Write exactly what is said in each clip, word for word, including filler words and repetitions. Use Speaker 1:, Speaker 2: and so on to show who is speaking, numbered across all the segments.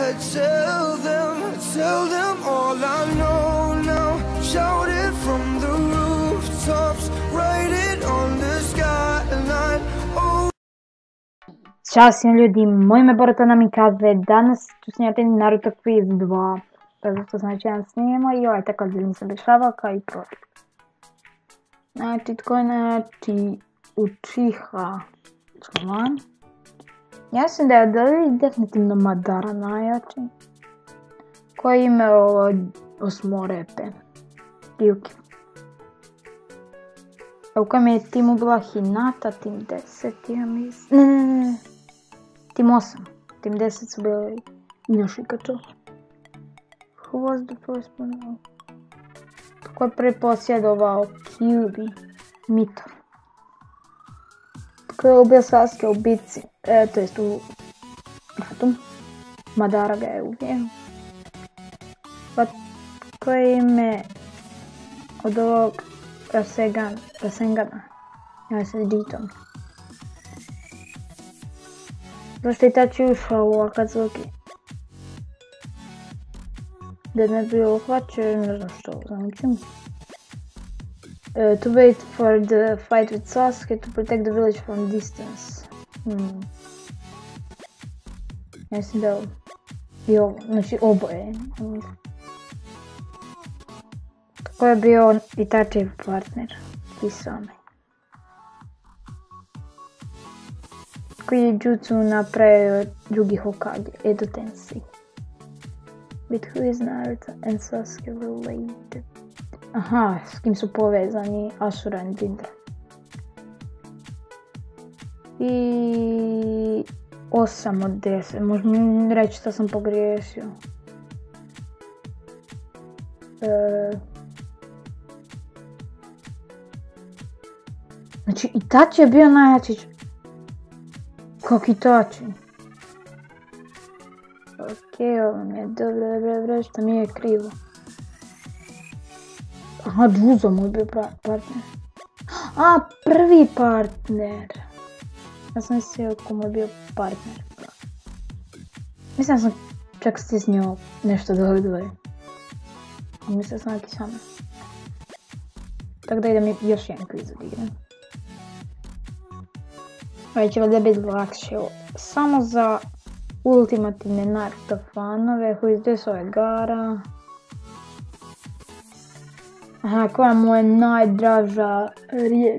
Speaker 1: gotta tell them, tell them all I know now. Shout it from the rooftops, write it on the skyline. Oh.
Speaker 2: Ćao svim ljudi, moje ime Boruto Namikaze, danas ću snimati Naruto Quiz dva. Zato znači jedan snimamo i ovaj također mi se dešava kao i prošli. Znači, tko je znači Uchiha član? Ja mislim da je od ovih definitivno Madara najjači. Koji ime ovo osmorepe? Ryuki. A u kojem je timu bila Hinata, tim deset, ja mislim. Ne, ne, ne. Tim osam. Tim deset su bili Inoshikacho. Who was the first one? Tko je prvi posjedovao Kyuubi? Mito. Tko je ubio Sasuke u bitci? E, to jest u ratu. Madara ga je ubio. Pa koje je ime od ovog Rasengan, Rasengana? Ja se Jiton. Zašto je Itachi ušao u Akatsuki? Da ne bi uhvaćen, ne znam što, zamičim. Uh, to wait for the fight with Sasuke, to protect the village from distance. Hmm. Ja mislim da je ovo, znači oboje. Tko je bio Itachijev partner? Pisao mi. Koji je jutsu napravio drugi Hokage, Edo Tensei. With who is Naruto and Sasuke related? Aha, s kim su povezani Asura i Jinra. I osam od deset, možda mi reći što sam pogriješio. E... Znači, Itachi je bio najjači. Kako Itachi? Okej, ovo mi je dobro, dobro, dobro, što mi je krivo. Aha, Juzo mu je bio partner. A, prvi partner. Ja sam mislio ko mu je bio partner. Mislim da sam čak stisnio nešto do ovih dvoje. A mislim da sam neki sam. Tako da idem još jedan kviz odigram. Ovo će valjda biti lakše. Samo za ultimativne Naruto fanove. Who is this? Ovo je Gaara. Aha, koja mu je najdraža riječ?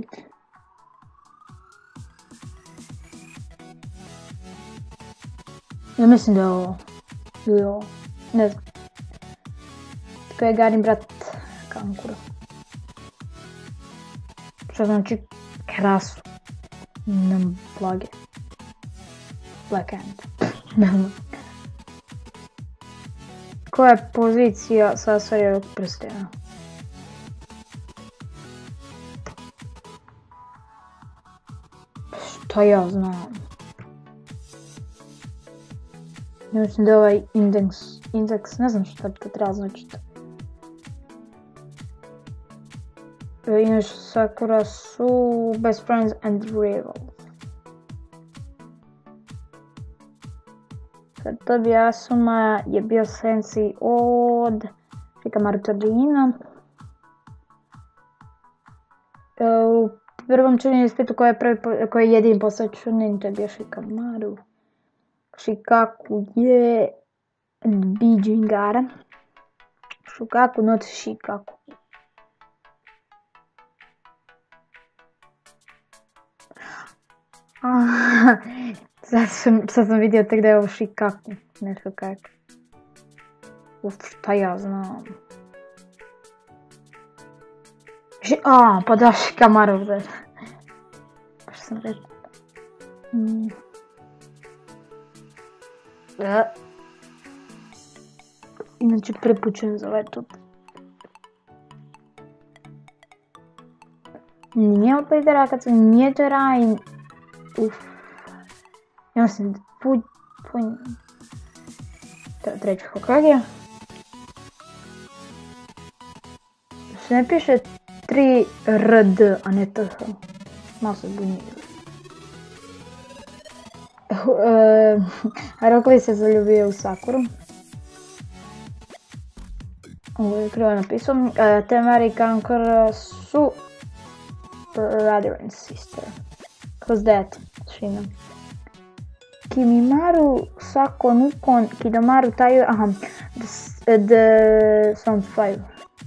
Speaker 2: Ja mislim da je ovo. Ili ovo. Ne znam. Tko je Gaarin brat Kankura? Što znači krasu. Nem plage. Black Hand. Koja je pozicija Sasorievog prstena? Što ja znam? Ja mislim da je ovaj indeks, indeks, ne znam što to treba značiti. Inosh Sakura su best friends and rivals. Satobi Asuma je bio sensei od Shikamaru Tojino. U prvom Chunin ispitu koji je, prvi, koji je jedini postao Chunin, to je bio Shikamaru. Shikaku je Bijin Gaara. Shukaku, not Shikaku. Sad sam, sad sam vidio tek da je ovo Shikaku, ne Shukaku. Uf, šta ja znam. Ši, a, pa da, Shikamaru, da. Pa što sam rekao. Mm. Da. Inače prepučen za ovaj tut. Nije opet Rakatsu, nije to Rain. Uf. Ja mislim da puj... puj... treći Hokage. Se ne piše tri R D, a ne T H. Malo se bunije. Uh, Rokli se zaljubio u Sakuru. Ovo je krivo napisao. Uh, Temari i Kankar su brother and sister. Who's that? Shina. Kimimaru, Sako, Nukon, Kidomaru, Tayo, aha, the, the Sound five.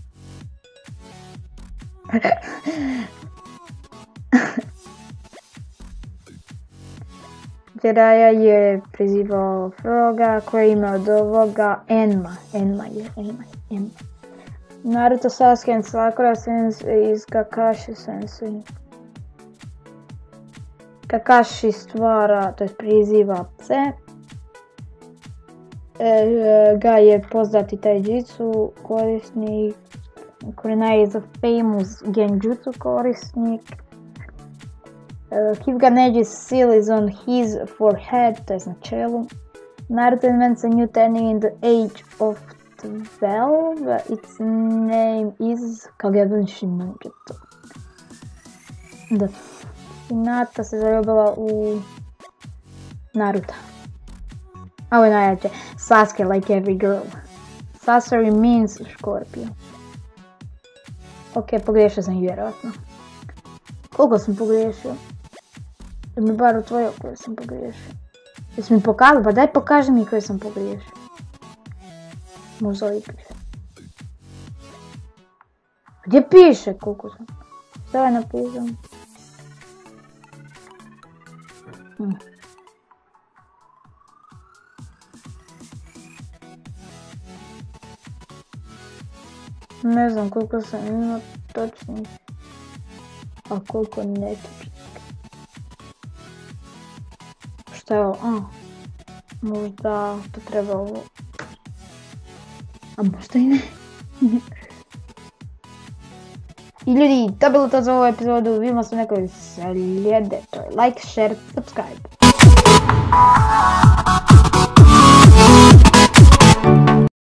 Speaker 2: Jiraiya je prizivao Froga koji ima od ovoga Enma. Enma je, Enma je, Enma. Naruto, Sasuke and Sakura sensei iz Kakashi sensei. Kakashi stvara, to je priziva pse. E, ga je poznati taijutsu korisnik. Kurenai is a famous genjutsu korisnik. Uh, Hyuga seal is on his forehead, to je na čelu. Naruto invents a new technique in the age of twelve. Its name is Kagebunshi no Jutsu. Da. Hinata se zaljubila u Naruto. A ovo je najjače. Sasuke like every girl. Sasori means Scorpio. Ok, pogriješio sam vjerojatno. Koliko sam pogriješio? Da mi bar otvojio koje sam pogriješio. Jesi mi pokazao? Pa daj pokaži mi koje sam pogriješio. Možda ovdje piše. Gdje piše koliko sam? Šta je napisao? Hmm. Ne znam koliko sam imao točnih, a koliko netočnih. Šta je ovo? A, možda to treba ovo. A možda i ne. I ljudi, to je bilo to za ovu epizodu. Vidimo se u nekoj sljedećoj. Like, share, subscribe.